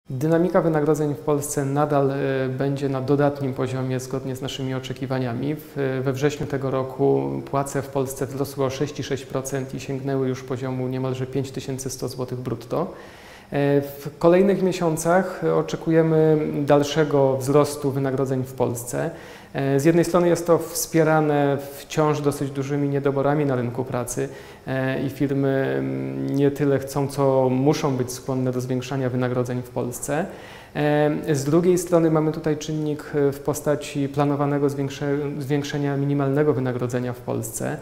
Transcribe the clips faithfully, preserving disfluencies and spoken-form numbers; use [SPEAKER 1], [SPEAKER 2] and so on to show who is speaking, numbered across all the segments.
[SPEAKER 1] Dynamika wynagrodzeń w Polsce nadal będzie na dodatnim poziomie zgodnie z naszymi oczekiwaniami. We wrześniu tego roku płace w Polsce wzrosły o sześć przecinek sześć procent i sięgnęły już poziomu niemalże pięć tysięcy sto złotych brutto. W kolejnych miesiącach oczekujemy dalszego wzrostu wynagrodzeń w Polsce. Z jednej strony jest to wspierane wciąż dosyć dużymi niedoborami na rynku pracy i firmy nie tyle chcą, co muszą być skłonne do zwiększania wynagrodzeń w Polsce. Z drugiej strony mamy tutaj czynnik w postaci planowanego zwiększenia minimalnego wynagrodzenia w Polsce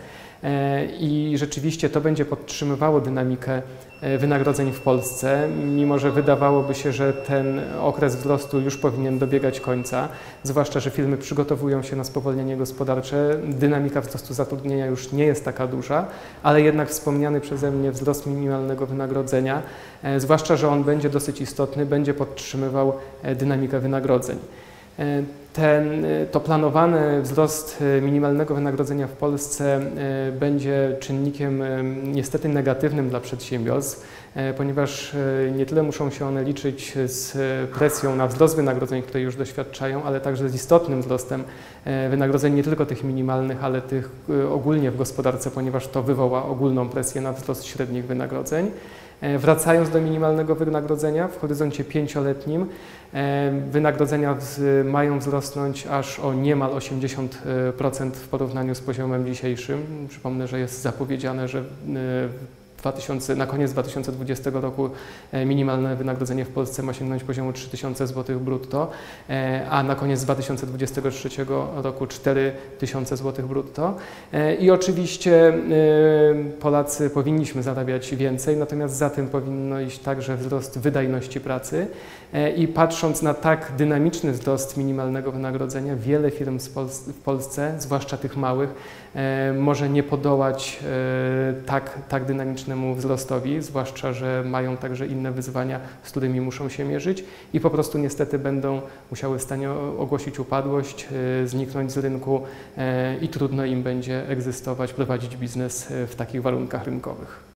[SPEAKER 1] i rzeczywiście to będzie podtrzymywało dynamikę wynagrodzeń w Polsce, mimo że wydawałoby się, że ten okres wzrostu już powinien dobiegać końca, zwłaszcza że firmy przygotowują się na spowolnienie gospodarcze, dynamika wzrostu zatrudnienia już nie jest taka duża, ale jednak wspomniany przeze mnie wzrost minimalnego wynagrodzenia, zwłaszcza że on będzie dosyć istotny, będzie podtrzymywał dynamikę wynagrodzeń. Ten, to planowany wzrost minimalnego wynagrodzenia w Polsce będzie czynnikiem niestety negatywnym dla przedsiębiorstw, ponieważ nie tyle muszą się one liczyć z presją na wzrost wynagrodzeń, której już doświadczają, ale także z istotnym wzrostem wynagrodzeń nie tylko tych minimalnych, ale tych ogólnie w gospodarce, ponieważ to wywoła ogólną presję na wzrost średnich wynagrodzeń. Wracając do minimalnego wynagrodzenia, w horyzoncie pięcioletnim wynagrodzenia mają wzrosnąć aż o niemal osiemdziesiąt procent w porównaniu z poziomem dzisiejszym. Przypomnę, że jest zapowiedziane, że na koniec dwa tysiące dwudziestego roku minimalne wynagrodzenie w Polsce ma sięgnąć poziomu trzy tysiące złotych brutto, a na koniec dwa tysiące dwudziestego trzeciego roku cztery tysiące złotych brutto. I oczywiście Polacy powinniśmy zarabiać więcej, natomiast za tym powinno iść także wzrost wydajności pracy. I patrząc na tak dynamiczny wzrost minimalnego wynagrodzenia, wiele firm w Polsce, zwłaszcza tych małych, może nie podołać tak, tak dynamicznemu wzrostowi, zwłaszcza że mają także inne wyzwania, z którymi muszą się mierzyć i po prostu niestety będą musiały w stanie ogłosić upadłość, zniknąć z rynku i trudno im będzie egzystować, prowadzić biznes w takich warunkach rynkowych.